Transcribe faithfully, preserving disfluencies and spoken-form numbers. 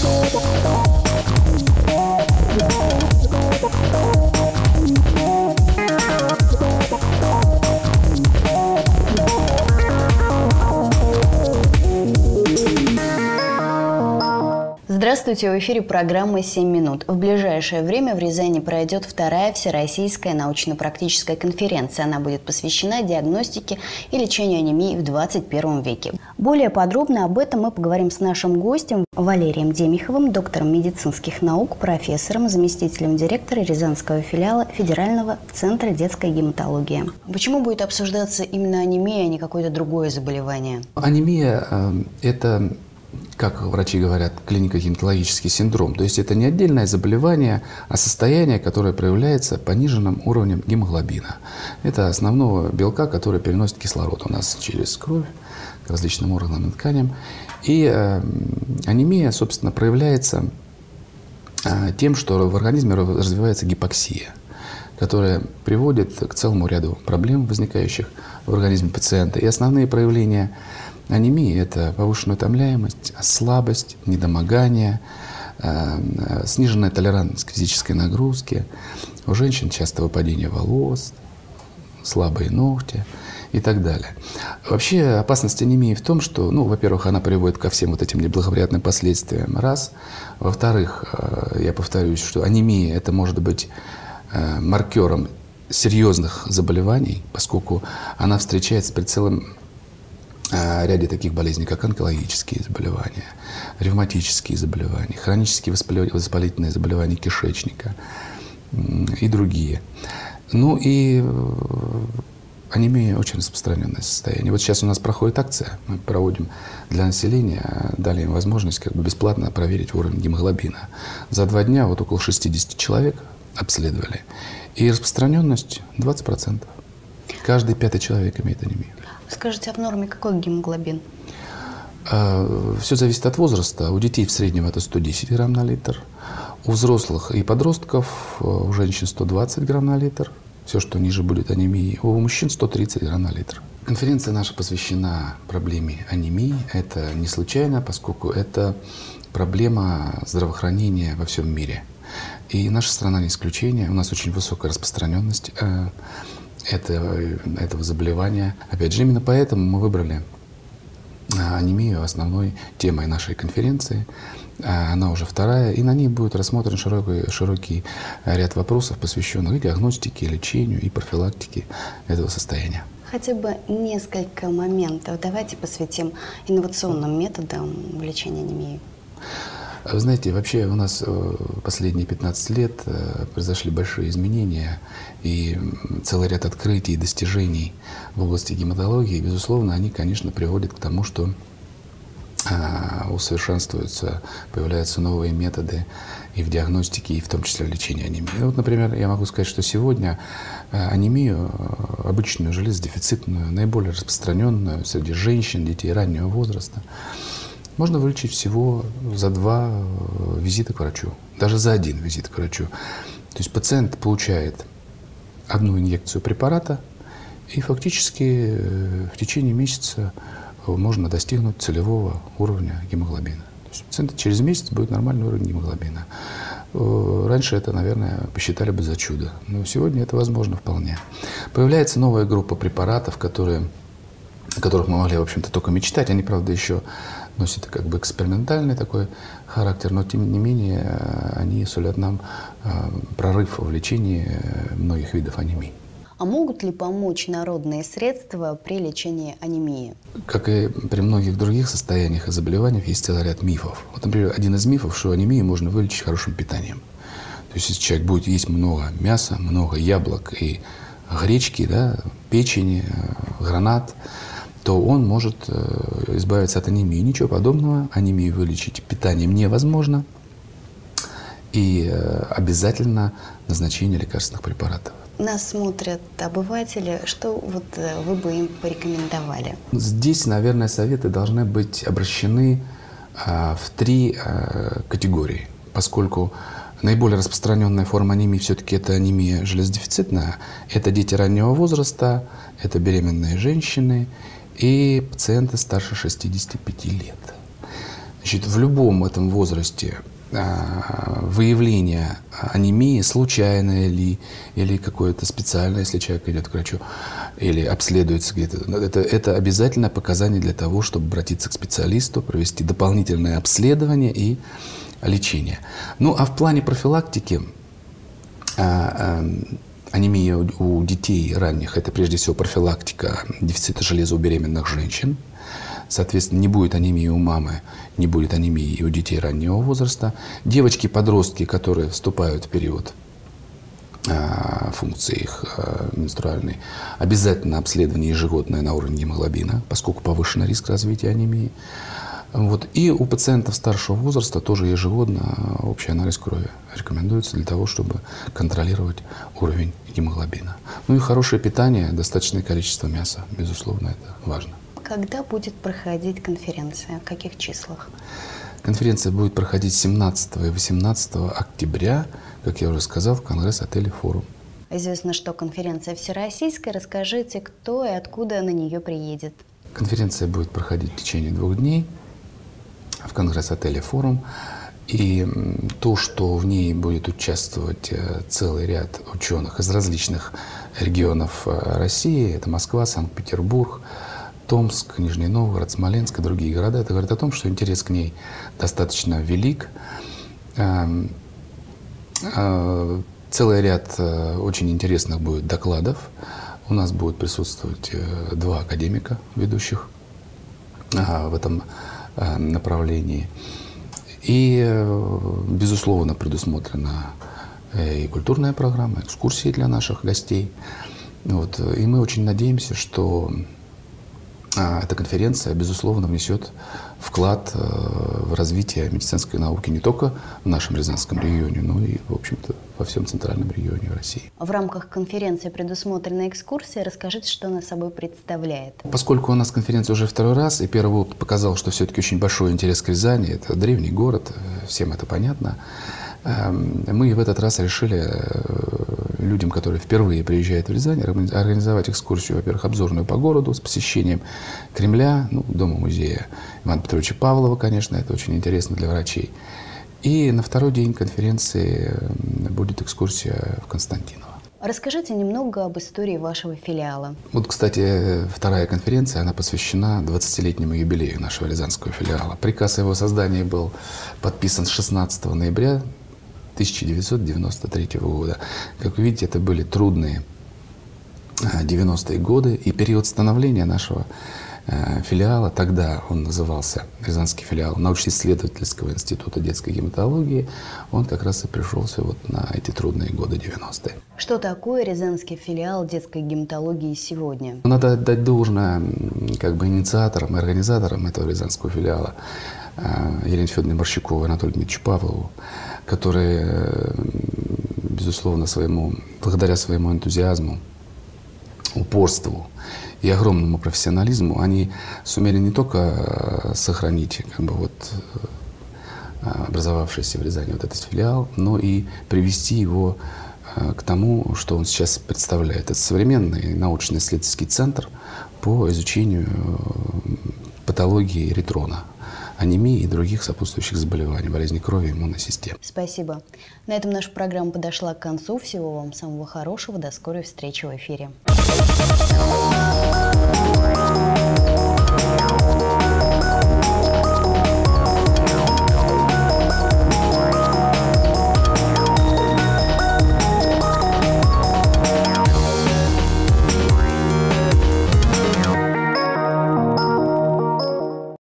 Здравствуйте, в эфире программа «семь минут». В ближайшее время в Рязани пройдет вторая Всероссийская научно-практическая конференция. Она будет посвящена диагностике и лечению анемии в двадцать первом веке. Более подробно об этом мы поговорим с нашим гостем Валерием Демиховым, доктором медицинских наук, профессором, заместителем директора Рязанского филиала Федерального центра детской гематологии. Почему будет обсуждаться именно анемия, а не какое-то другое заболевание? Анемия э, – это, как врачи говорят, клинико-гематологический синдром. То есть это не отдельное заболевание, а состояние, которое проявляется пониженным уровнем гемоглобина. Это основного белка, который переносит кислород у нас через кровь к различным органам и тканям. И э, анемия, собственно, проявляется э, тем, что в организме развивается гипоксия, которая приводит к целому ряду проблем, возникающих в организме пациента. И основные проявления анемии – это повышенная утомляемость, слабость, недомогание, э, сниженная толерантность к физической нагрузке. У женщин часто выпадение волос, слабые ногти и так далее. Вообще опасность анемии в том, что, ну, во-первых, она приводит ко всем вот этим неблагоприятным последствиям, раз. Во-вторых, э, я повторюсь, что анемия – это может быть э, маркером серьезных заболеваний, поскольку она встречается при целом ряде таких болезней, как онкологические заболевания, ревматические заболевания, хронические воспалительные заболевания кишечника и другие. Ну и анемия очень распространенное состояние. Вот сейчас у нас проходит акция, мы проводим для населения, дали им возможность как бы бесплатно проверить уровень гемоглобина. За два дня вот около шестидесяти человек обследовали, и распространенность двадцать процентов. Каждый пятый человек имеет анемию. Скажите, а в норме какой гемоглобин? Все зависит от возраста. У детей в среднем это сто десять грамм на литр. У взрослых и подростков, у женщин сто двадцать грамм на литр. Все, что ниже, будет анемии. У мужчин сто тридцать грамм на литр. Конференция наша посвящена проблеме анемии. Это не случайно, поскольку это проблема здравоохранения во всем мире. И наша страна не исключение. У нас очень высокая распространенность этого, этого заболевания. Опять же, именно поэтому мы выбрали анемию основной темой нашей конференции. Она уже вторая, и на ней будет рассмотрен широкий, широкий ряд вопросов, посвященных и диагностике, и лечению, и профилактике этого состояния. Хотя бы несколько моментов давайте посвятим инновационным методам лечения анемии. Вы знаете, вообще у нас последние пятнадцать лет произошли большие изменения, и целый ряд открытий и достижений в области гематологии, безусловно, они, конечно, приводят к тому, что усовершенствуются, появляются новые методы и в диагностике, и в том числе в лечении анемии. Вот, например, я могу сказать, что сегодня анемию, обычную железодефицитную, наиболее распространенную среди женщин, детей раннего возраста, можно вылечить всего за два визита к врачу, даже за один визит к врачу. То есть пациент получает одну инъекцию препарата, и фактически в течение месяца можно достигнуть целевого уровня гемоглобина. То есть пациент через месяц будет нормальный уровень гемоглобина. Раньше это, наверное, посчитали бы за чудо, но сегодня это возможно вполне. Появляется новая группа препаратов, которые, о которых мы могли, в общем-то, только мечтать. Они, правда, еще носит как бы экспериментальный такой характер, но тем не менее они сулят нам прорыв в лечении многих видов анемии. А могут ли помочь народные средства при лечении анемии? Как и при многих других состояниях и заболеваниях, есть целый ряд мифов. Вот, например, один из мифов, что анемию можно вылечить хорошим питанием. То есть если человек будет есть много мяса, много яблок и гречки, да, печени, гранат, то он может избавиться от анемии. Ничего подобного. Анемию вылечить питанием невозможно. И обязательно назначение лекарственных препаратов. Нас смотрят обыватели. Что вот вы бы им порекомендовали? Здесь, наверное, советы должны быть обращены в три категории, поскольку наиболее распространенная форма анемии все-таки это анемия железодефицитная. Это дети раннего возраста, это беременные женщины и пациенты старше шестидесяти пяти лет. Значит, в любом этом возрасте выявление анемии, случайное ли, или какое-то специальное, если человек идет к врачу, или обследуется где-то, это, это обязательное показание для того, чтобы обратиться к специалисту, провести дополнительное обследование и лечение. Ну, а в плане профилактики анемия у детей ранних – это прежде всего профилактика дефицита железа у беременных женщин. Соответственно, не будет анемии у мамы, не будет анемии и у детей раннего возраста. Девочки-подростки, которые вступают в период э, функции их э, менструальной, обязательно обследование ежегодное на уровне гемоглобина, поскольку повышенный риск развития анемии. Вот. И у пациентов старшего возраста тоже ежегодно общий анализ крови рекомендуется для того, чтобы контролировать уровень гемоглобина. Ну и хорошее питание, достаточное количество мяса, безусловно, это важно. Когда будет проходить конференция? В каких числах? Конференция будет проходить семнадцатого и восемнадцатого октября, как я уже сказал, в конгресс-отеле «Форум». Известно, что конференция всероссийская. Расскажите, кто и откуда на нее приедет? Конференция будет проходить в течение двух дней в конгресс-отеле «Форум». И то, что в ней будет участвовать целый ряд ученых из различных регионов России, это Москва, Санкт-Петербург, Томск, Нижний Новгород, Смоленск и другие города. Это говорит о том, что интерес к ней достаточно велик. Целый ряд очень интересных будет докладов. У нас будут присутствовать два академика, ведущих в этом направлении. И, безусловно, предусмотрена и культурная программа, экскурсии для наших гостей. Вот. И мы очень надеемся, что эта конференция, безусловно, внесет вклад в развитие медицинской науки не только в нашем Рязанском регионе, но и, в общем-то, во всем центральном регионе России. В рамках конференции предусмотрена экскурсия. Расскажите, что она собой представляет. Поскольку у нас конференция уже второй раз, и первый опыт показал, что все-таки очень большой интерес к Рязани, это древний город, всем это понятно, мы в этот раз решили людям, которые впервые приезжают в Рязань, организовать экскурсию, во-первых, обзорную по городу с посещением Кремля, ну, дома-музея Ивана Петровича Павлова, конечно, это очень интересно для врачей. И на второй день конференции будет экскурсия в Константиново. Расскажите немного об истории вашего филиала. Вот, кстати, вторая конференция, она посвящена двадцатилетнему юбилею нашего рязанского филиала. Приказ о его создании был подписан шестнадцатого ноября тысяча девятьсот девяносто третьего года. Как вы видите, это были трудные девяностые годы, и период становления нашего филиала, тогда он назывался Рязанский филиал научно-исследовательского института детской гематологии, он как раз и пришелся вот на эти трудные годы девяностые. Что такое Рязанский филиал детской гематологии сегодня? Надо отдать должное как бы инициаторам и организаторам этого Рязанского филиала Елене Федоровне Борщуковой, Анатолию Дмитриевичу Павлову, которые, безусловно, своему, благодаря своему энтузиазму, упорству и огромному профессионализму, они сумели не только сохранить как бы, вот, образовавшийся в Рязани вот этот филиал, но и привести его к тому, что он сейчас представляет. Это современный научно-исследовательский центр по изучению патологии эритрона, анемии и других сопутствующих заболеваний, болезней крови и иммунной системы. Спасибо. На этом наша программа подошла к концу. Всего вам самого хорошего. До скорой встречи в эфире.